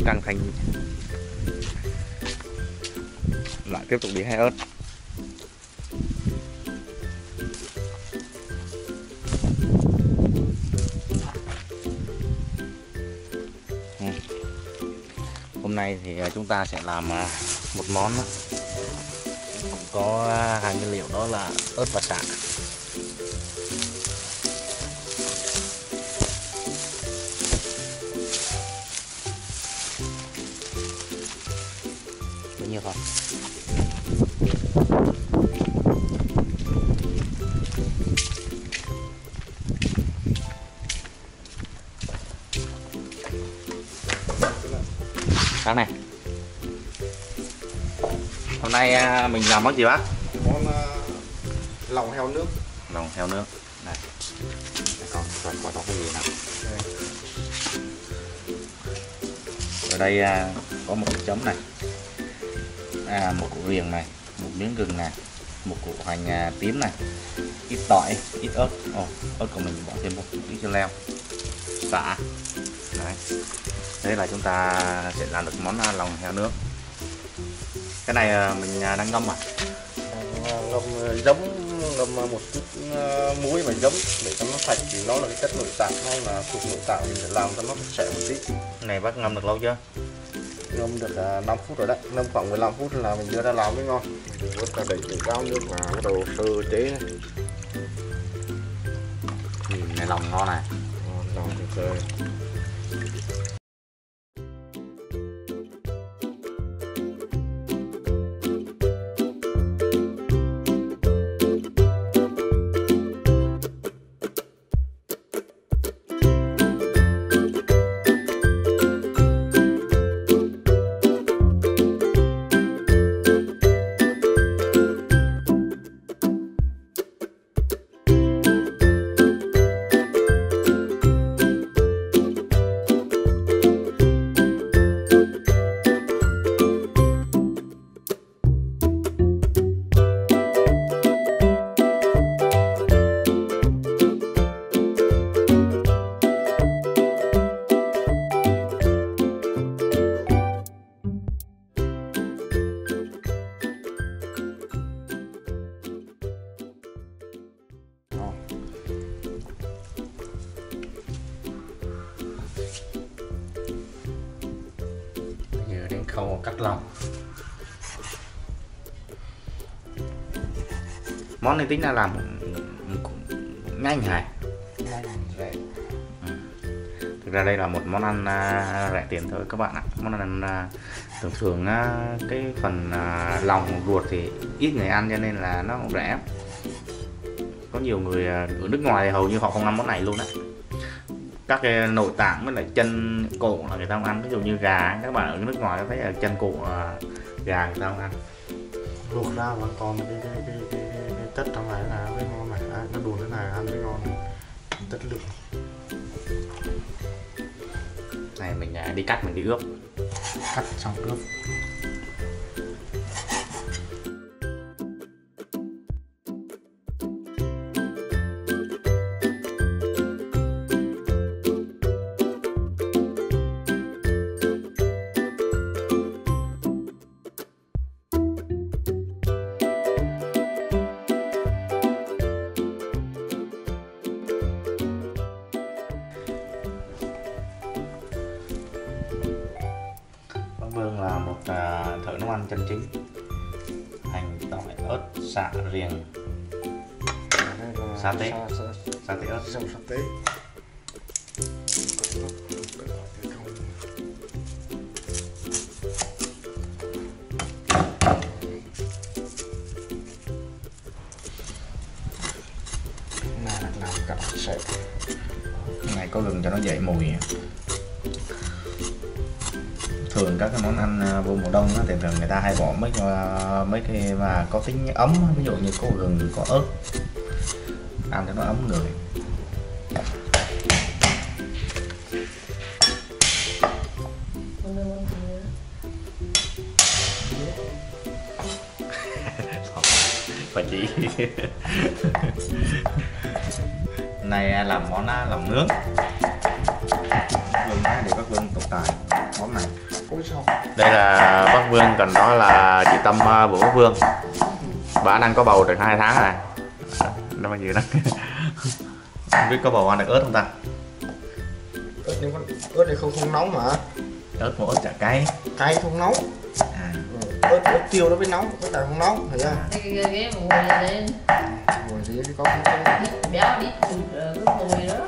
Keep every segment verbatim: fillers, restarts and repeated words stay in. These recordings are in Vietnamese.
căng thành. Lại tiếp tục đi hai ớt. Hôm nay thì chúng ta sẽ làm một món có hai nguyên liệu, đó là ớt và sả. Bao nhiêu thôi. Sáng này, hôm nay mình làm món gì bác? Món uh, lòng heo nước. Lòng heo nước. Này, con còn có cái gì nào? Ở đây uh, có một cái chấm này, à, một củ riềng này, một miếng gừng này, một củ hành uh, tím này, ít tỏi, ít ớt. Ồ, ớt của mình bỏ thêm một ít cho leo, xả. Đấy. Đây là chúng ta sẽ làm được món lòng heo nước. Cái này mình đang ngâm à? Ngâm giấm, ngâm một chút muối và giấm để cho nó sạch, thì nó là cái chất nội tạng, hay là thuộc nội tạng mình phải làm cho nó sạch một tí. Cái này bác ngâm được lâu chưa? Ngâm được năm phút rồi đấy, ngâm khoảng mười lăm phút là mình đưa ra làm mới ngon. Mình vớt ra đẩy cái gáo nước và bắt đầu sơ chế này. Ừ, này lòng ngon này. Ngon, lòng tuyệt vời. Khâu cắt lòng. Món này tính là làm cũng nhanh hài. Nhanh rẻ. Ừ. Thực ra đây là một món ăn uh, rẻ tiền thôi các bạn ạ. Món ăn uh, thường thường uh, cái phần uh, lòng ruột thì ít người ăn cho nên là nó cũng rẻ. Có nhiều người uh, ở nước ngoài hầu như họ không ăn món này luôn đấy. Các cái nội tạng với lại chân cổ là người ta không ăn, ví dụ như gà, các bạn ở nước ngoài có thấy là chân cổ gà người ta không ăn. Luộc ra vẫn còn cái, cái, cái, cái, cái chất trong này là cái ngon này, à, nó đùn thế này ăn mới ngon, chất lượng. Này mình đi cắt, mình đi ướp, cắt xong ướp. Vương là một uh, thợ nấu ăn chân chính. Hành, tỏi, ớt, sả, riềng, sa tế, sa tế ớt, sa tế. Làm cả sợi. Cái này có gừng cho nó dậy mùi. Thường các cái món ăn vô mùa đông á, thì thường người ta hay bỏ mấy mấy cái mà có tính ấm, ví dụ như có gừng, có ớt, ăn cho nó ấm người. Phải chỉ này làm món lòng nướng. Vâng để các Vân tục tài món này. Ôi sao? Đây là bác Vương, còn đó là chị Tâm của bác Vương. Bà đang có bầu được hai tháng rồi. Nó bao nhiêu đó. Không biết có bầu ăn được ớt không ta? Ớt này, ớt này không không nóng mà. Ớt một ớt chả cay. Cay không nóng. À. Ớt, ớt tiêu nó mới nóng, ớt này không nóng, thấy chưa? Cái cái mùi này lên. Mùi gì cái có không? Béo đi từ cái mùi đó.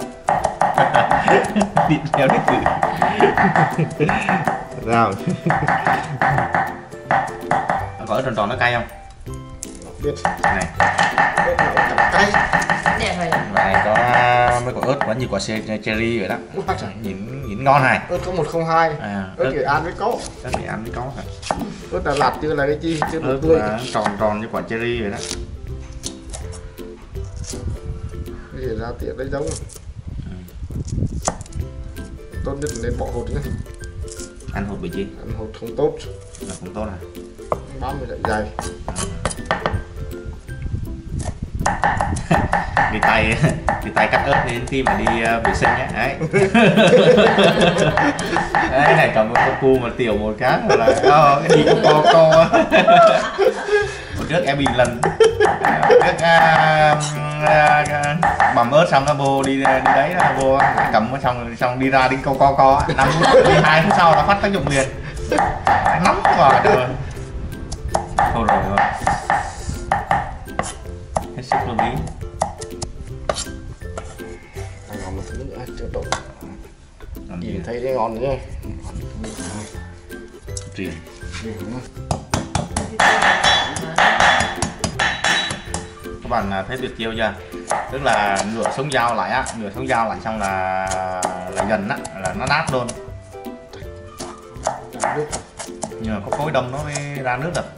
Đi béo đi từ. Sao? Có ớt tròn tròn nó cay không? Biết. Này. Ớt này chẳng cay. Đẹp rồi. Này có mấy quả ớt vẫn như quả cherry vậy đó. Nhìn nhìn ngon này. Ớt có một không hai. À, ớt thì ăn với có. Ớt thì ăn với có hả? Ớt Đà Lạt chưa là cái chi, chưa Ớt tươi. tròn tròn như quả cherry vậy đó. Cái gì ra tiệm đấy giống. Ừ. Tốt nhất là nên bỏ hột nhé. Ăn hột bị chi? Ăn hột không tốt. Là không tốt à? Bám với dạ dày. Đi tay đi tay cắt ớt đến khi mà đi uh, vệ sinh nhé. Đấy. Đấy này cầm một con cu mà tiểu một cái là oh, cái gì cũng co co. Một trước em bị lần trước uh, uh, bầm ớt xong nó vô đi đi đấy là vô cầm nó xong xong đi ra đi co co co năm phút đi hai phút sau nó phát tác dụng liền. Nóng quá rồi. Thôi rồi rồi. Hết sức lưu ý. Anh còn một thứ nữa chưa đủ. Làm gì Nhìn thấy cái ngon nhé. Riêng. Các bạn thấy tuyệt chiêu chưa? Tức là nửa sống dao lại á, nửa sống dao lại xong là là gần á, là nó nát luôn. Nhưng mà có khối đông nó mới ra nước được.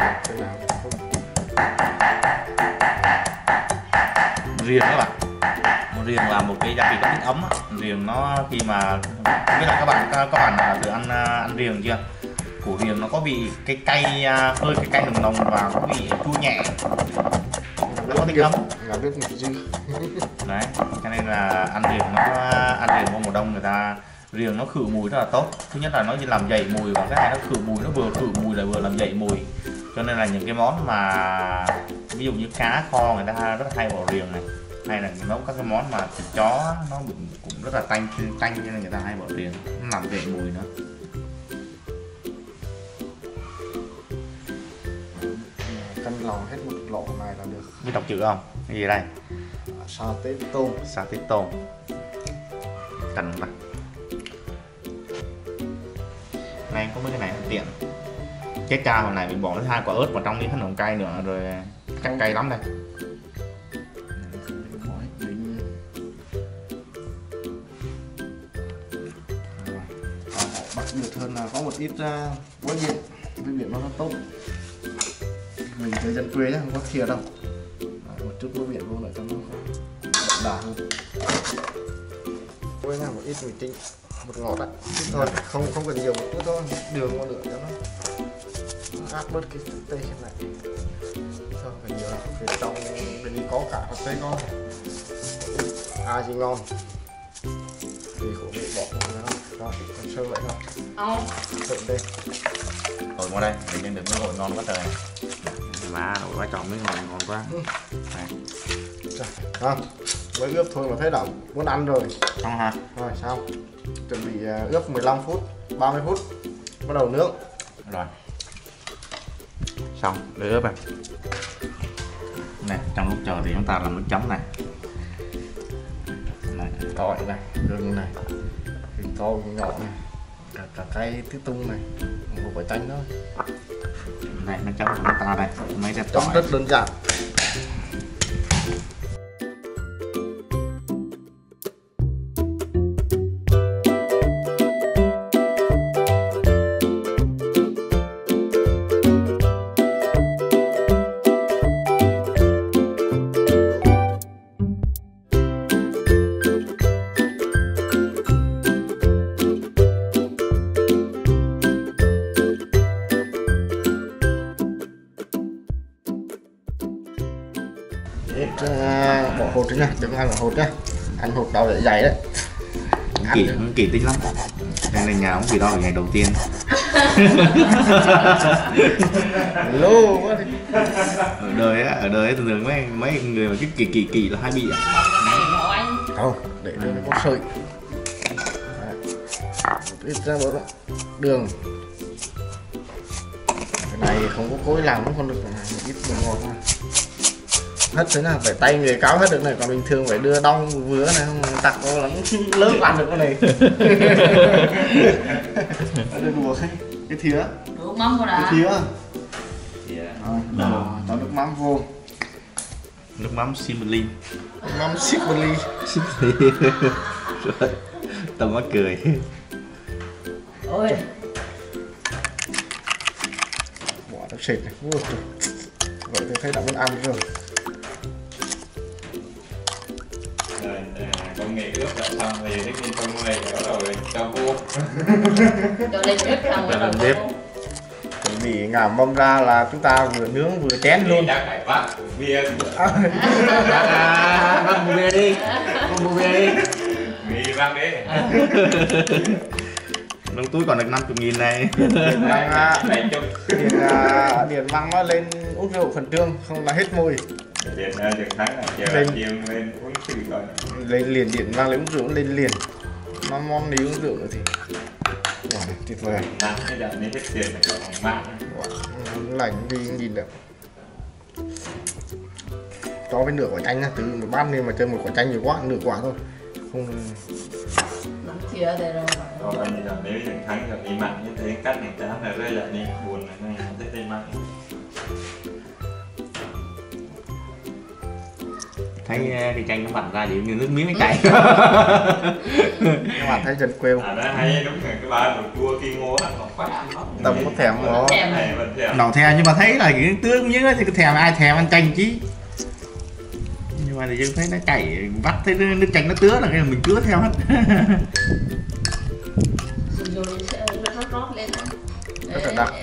Riêng các bạn, riêng là một cái gia vị có tính ấm á. Riêng nó khi mà không biết là các bạn các bạn đã được ăn ăn riêng chưa? Củ riêng nó có vị cái cay hơi cái cay nồng nồng và có vị chua nhẹ, nó có tính ấm. Là biết một gì. Đấy, cho nên là ăn riêng nó ăn riêng vào mùa đông người ta riêng nó khử mùi rất là tốt. Thứ nhất là nó làm dậy mùi, và cái hai nó khử mùi, nó vừa khử mùi lại vừa làm dậy mùi. Cho nên là những cái món mà ví dụ như cá kho người ta rất là hay bỏ riêng này, hay là nấu các cái món mà thịt chó nó cũng rất là tanh tanh cho nên người ta hay bỏ riêng, nó làm dậy mùi nữa. Căn lòng hết một lọ này là được. Biết đọc chữ không? Cái gì đây? Sa tế tôm. Sa tế tôm. Cần không ta? Này có mấy cái này nó tiện. Cái cha hồi này mình bỏ hai quả ớt vào trong cái nồng cay nữa rồi chắc cay lắm đây. Đặc biệt hơn là có một ít muối biển, muối biển nó rất tốt. Mình thấy dân quê nhá, không có thìa đâu. Một chút muối biển vô lại cho nó đậm đà hơn. Muối là một ít mì tinh, một ngọt ạ, ít thôi, không không cần nhiều, một chút thôi, đường vào nữa cho nó át bớt cái tê này. Không cần nhiều đâu, phía trong bên đi có cả hạt tây ngon, ai thì ngon. Thì khổ bị bỏ nó rồi, còn sơ vậy thôi. Không. Trộn đây. Rồi mua đây, để nhân được miếng ngồi ngon quá trời. Má, nổi quá chọn miếng ngồi ngon quá. Không, mới ướp thôi mà thấy đã muốn ăn rồi. Xong hả? Rồi xong. Chuẩn bị ướp mười lăm phút, ba mươi phút. Bắt đầu nướng. Rồi. Xong, để ướp này. Này, trong lúc chờ thì chúng ta làm nước chấm này. Này, Tỏi này, gừng này, gừng to, gừng nhỏ này, cả, cả cây tứ tung này, một quả chanh thôi. Này, nước chấm của chúng ta đây, mấy cái Chấm tỏi. rất đơn giản. Bỏ hột đấy nha, đừng ăn hột nhá, ăn hột đau dạ dày đấy. Kỳ, kỳ tính lắm. Nên là nhà ông Kỳ Đo là ngày đầu tiên. Lô quá đi. Ở đời á, ở đời á thường thường mấy mấy người mà cái kỳ kỳ kỳ là hay bị à? Không, để đưa nó có sợi. Ít ra bớt đó. Đường. Cái này không có cối làm nó không được, cái này ít đường ngọt thôi. Hết thế nào phải tay người cáo hết được này, còn bình thường phải đưa đong vừa này không tặc nó lắm lớn làm được cái này. Đưa đùa cái cái thìa. Nước mắm của Cái đã. thìa. Yeah. Rồi, cho nước mắm vô. Nước mắm Simmerlin. Nước mắm Simmerlin. Rồi, Tâm mắc cười. Ôi, Bỏ nó sệt này. Ui, vậy tôi thấy đã muốn ăn rồi. Rồi, công nghệ ướp đã xong thì tất nhiên trong này bắt đầu cho vô. cho lên bếp xong Cho rồi lên bếp. Chuẩn bị ngả mâm ra là chúng ta vừa nướng vừa chén luôn. Chắc phải bắt bia. Bắt mua bia đi. Mua bia đi. Mì vang đấy. Trong túi còn được năm mươi nghìn này. Điện à, Này chục. điện, à, điện mang nó lên uống rượu phần trương không là hết mùi. Điện Điện Thắng là chiều Lên. chiều lên uống sự rồi. Lên liền điện mang lên uống rượu lên liền. Nó món đi uống rượu nữa thì wow, tuyệt vời. Nắng cái đợt này hết tiền là còn mạng. Wow, lạnh đi nhìn được. Cho với nửa quả chanh nha, từ một bát nên mà chơi một quả chanh nhiều quá, nửa quả thôi. Không Nắm chia đây rồi. Còn bây giờ nếu Điện Thắng rồi đi mặn như thế cắt này chán là rơi lại đi buồn này này không thấy đi mặn. Thấy cái chanh nó vặn ra thì như nước miếng cái chảy. các bạn thấy chân quêu. À đó hay đúng rồi cái ba đồ chua kia ngô nó còn phát ăn lắm. Tầm có thèm nó. Thèm. Này vẫn thèm. Nào thèm nhưng mà thấy là cái tướng như thì thèm ai thèm ăn chanh chứ. Nhưng mà thì dân thấy nó chảy vắt thấy nước, nước chanh nó tứa là cái mình tứa theo hết. Rồi sẽ rót rót lên đó. Rất là đặc.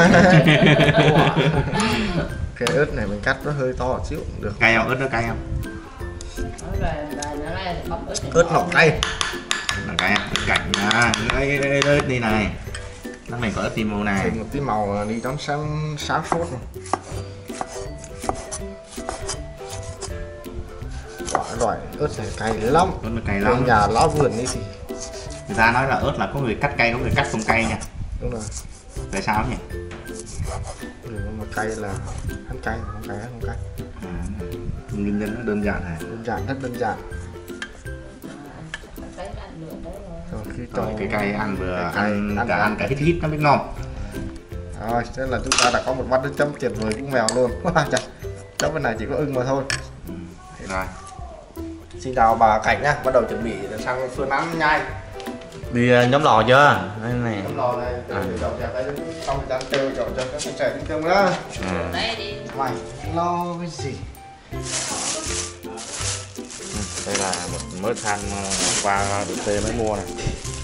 Cái ớt này mình cắt nó hơi to xíu cũng được. Cay không? Ớt nó cay không? Rồi rồi nó lại bóc ớt. Ớt lọc cay. Là cay ớt cảnh nha. Cái ớt này này. Nó này có ớt timo này. Thêm một tí màu đi đón sáng sáng sốt rồi. Loại loại ớt này cay lắm. Ớt nó cay Ở lắm. nhà lá vườn đi thì Người ta nói là ớt là có người cắt cay, có người cắt không cay nha. đúng rồi. Tại sao nhỉ? Người mà cay là ăn cay, không cay không cay. À, nguyên nhân nó đơn giản này. Đơn giản, rất đơn giản. Cái ăn được đấy rồi. Rồi khi Rồi cho cái cay ăn vừa cái cay, ăn, ăn cả cả. ăn cả hít hít nó mới ngon. Rồi, thế là chúng ta đã có một bát nước chấm tuyệt vời cũng mèo luôn. Chà, chấm bên này chỉ có ưng mà thôi. Ừ. Rồi. Xin chào bà Cảnh nha, bắt đầu chuẩn bị sang phương án nhai. Đi uh, nhóm lò chưa? Đây này. Tấm lò này, À. để chọn chặt đây, xong rồi đang kêu chọn cho các bạn trẻ đi cơm đó. À. Đây đi. Mày lo cái gì? Đây là một mớ than uh, qua được tê mới mua này.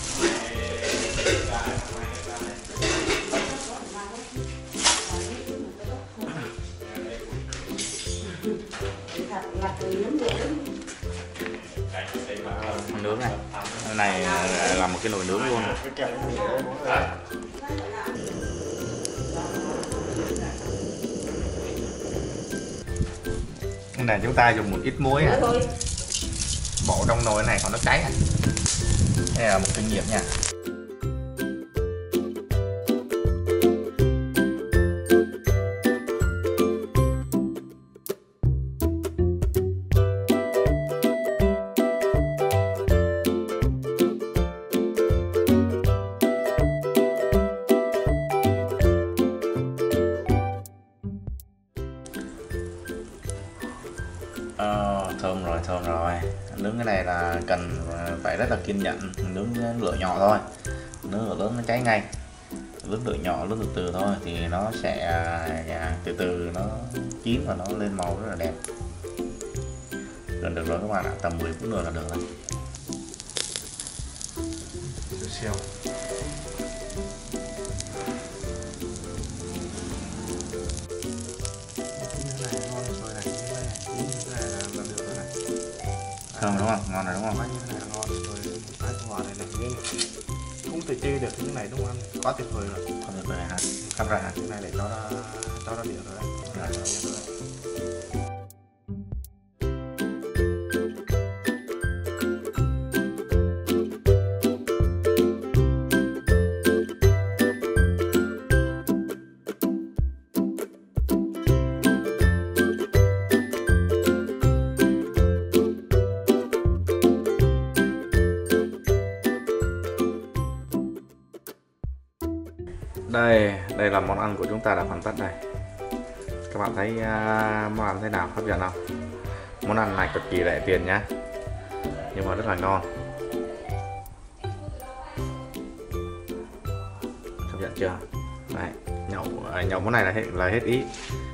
Nướng này. Cái này là một cái nồi nướng luôn. Cái kẹo cái gì đấy, bố ơi. Cái này chúng ta dùng một ít muối à. Thôi. Bỏ trong nồi này còn nó cháy à. Đây là một kinh nghiệm nha. Ờ, thơm rồi, thơm rồi. Nướng cái này là cần phải rất là kiên nhẫn, nướng lửa nhỏ thôi. Nướng lửa lớn nó cháy ngay. Nướng lửa nhỏ, nướng từ từ thôi thì nó sẽ à, từ từ nó chín và nó lên màu rất là đẹp. Gần được rồi các bạn ạ, tầm mười phút nữa là được rồi. Siêu. Thơm đúng không? Ngon rồi đúng không? Bánh như thế này là ngon rồi, cái quả này này nguyên cũng thể chê được cái này đúng không anh? Quá tuyệt vời rồi. Còn tuyệt vời hả? Cắt ra hả? Cái này để cho ra cho ra điện rồi đấy. Rồi. Cho ra điện rồi đấy. Đây, đây là món ăn của chúng ta đã hoàn tất đây. Các bạn thấy uh, món ăn thế nào, hấp dẫn không? Món ăn này cực kỳ rẻ tiền nhá, nhưng mà rất là ngon. Hấp dẫn chưa? Đấy, nhậu nhậu món này là hết là hết ý.